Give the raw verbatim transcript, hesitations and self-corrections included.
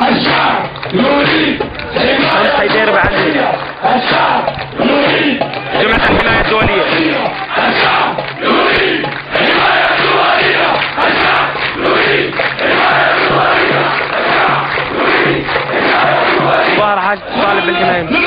الشعب يريد حيدر بعد الشعب يريد جمعية الحماية الدولية. الشعب يريد حماية دولية. الشعب يريد حماية دولية. الشعب يريد حماية دولية. ظهر حق طالب بالجناين.